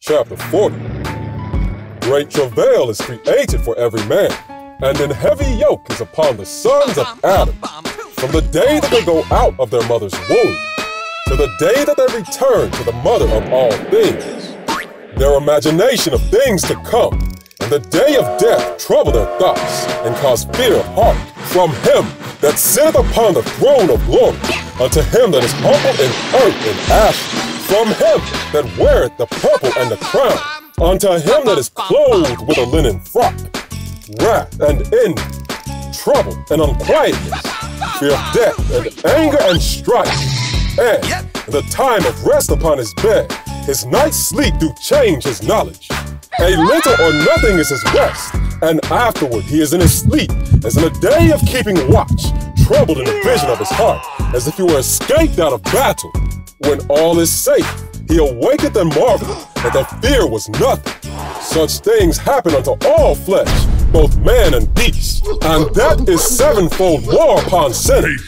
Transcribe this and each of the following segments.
chapter 40. Great travail is created for every man, and an heavy yoke is upon the sons of Adam, from the day that they go out of their mother's womb, to the day that they return to the mother of all things. Their imagination of things to come, and the day of death trouble their thoughts, and cause fear of heart, from him that sitteth upon the throne of glory, unto him that is humble in earth and ashes, from him that weareth the purple and the crown, unto him that is clothed with a linen frock, wrath and envy, trouble and unquietness, fear of death and anger and strife, and in the time of rest upon his bed, his night's sleep do change his knowledge. A little or nothing is his rest, and afterward he is in his sleep, as in a day of keeping watch, troubled in the vision of his heart, as if he were escaped out of battle. When all is safe, he awaketh and marveleth that the fear was nothing. Such things happen unto all flesh, both man and beast, and that is sevenfold more upon sinners.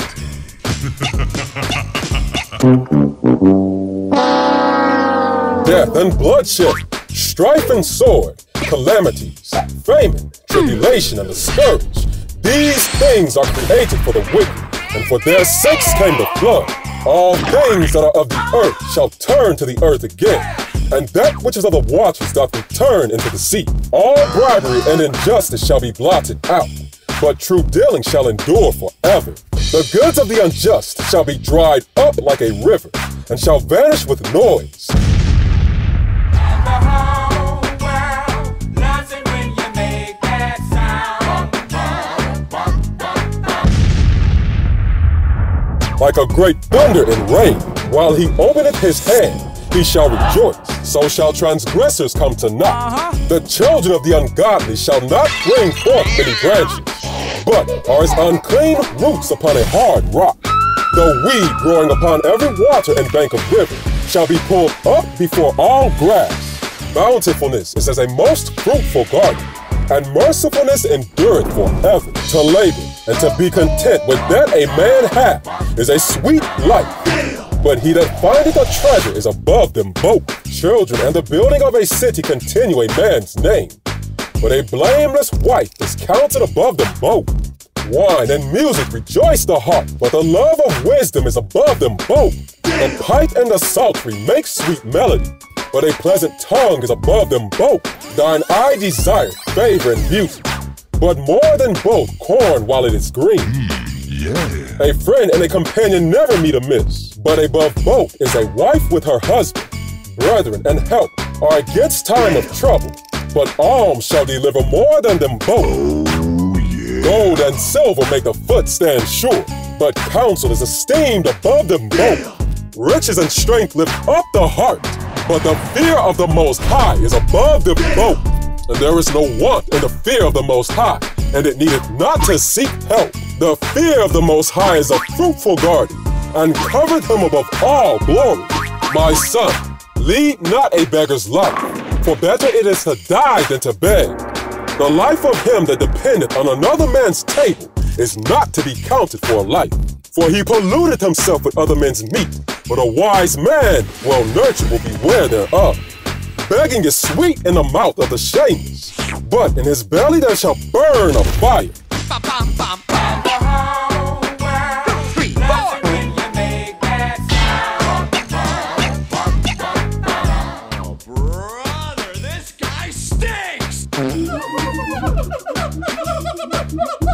Death and bloodshed, strife and sword, calamities, famine, tribulation, and the scourge. These things are created for the wicked, and for their sakes came the flood. All things that are of the earth shall turn to the earth again, and that which is of the waters doth return into the sea. All bribery and injustice shall be blotted out, but true dealing shall endure forever. The goods of the unjust shall be dried up like a river, and shall vanish with noise. Like a great thunder and rain, while he openeth his hand, he shall rejoice. So shall transgressors come to naught. The children of the ungodly shall not bring forth many branches, but are as unclean roots upon a hard rock. The weed growing upon every water and bank of river shall be pulled up before all grass. Bountifulness is as a most fruitful garden, and mercifulness endureth forever. To labor and to be content with that a man hath is a sweet life. But he that findeth a treasure is above them both. Children and the building of a city continue a man's name, but a blameless wife is counted above them both. Wine and music rejoice the heart, but the love of wisdom is above them both. The pipe and the psaltery make sweet melody, but a pleasant tongue is above them both. Thine eye desireth favor and beauty, but more than both corn while it is green. A friend and a companion never meet amiss, but above both is a wife with her husband. Brethren and help are against time of trouble, but alms shall deliver more than them both. Gold and silver make the foot stand sure, but counsel is esteemed above them both. Riches and strength lift up the heart, but the fear of the Most High is above them both. And there is no want in the fear of the Most High, and it needeth not to seek help. The fear of the Most High is a fruitful garden, and covereth him above all glory. My son, lead not a beggar's life, for better it is to die than to beg. The life of him that dependeth on another man's table is not to be counted for a life, for he polluteth himself with other men's meat, but a wise man, well nurtured, will beware thereof. Begging is sweet in the mouth of the shameless, but in his belly there shall burn a fire. Brother, this guy stinks!